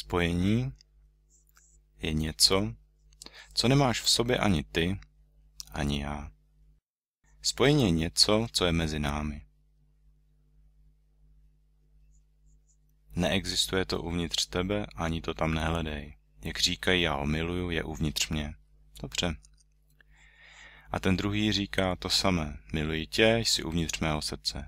Spojení je něco, co nemáš v sobě ani ty, ani já. Spojení je něco, co je mezi námi. Neexistuje to uvnitř tebe, ani to tam nehledej. Jak říkají, já ho miluju, je uvnitř mě. Dobře. A ten druhý říká to samé. Miluji tě, jsi uvnitř mého srdce.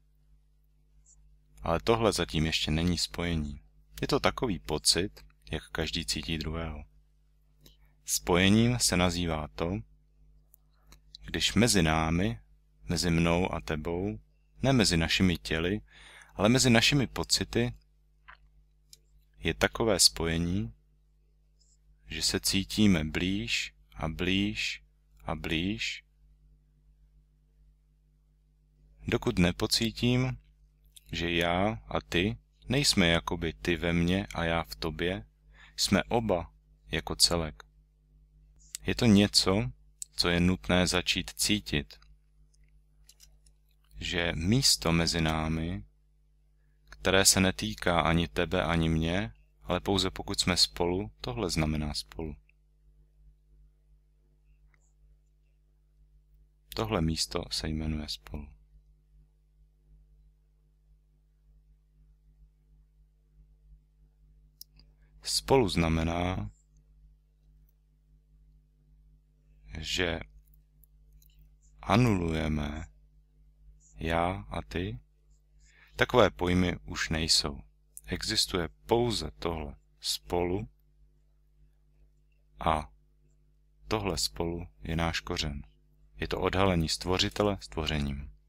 Ale tohle zatím ještě není spojení. Je to takový pocit, jak každý cítí druhého. Spojením se nazývá to, když mezi námi, mezi mnou a tebou, ne mezi našimi těly, ale mezi našimi pocity, je takové spojení, že se cítíme blíž a blíž a blíž, dokud nepocítím, že já a ty nejsme jakoby ty ve mně a já v tobě, jsme oba jako celek. Je to něco, co je nutné začít cítit, že místo mezi námi, které se netýká ani tebe, ani mě, ale pouze pokud jsme spolu, tohle znamená spolu. Tohle místo se jmenuje spolu. Spolu znamená, že anulujeme já a ty. Takové pojmy už nejsou. Existuje pouze tohle spolu a tohle spolu je náš kořen. Je to odhalení stvořitele stvořením.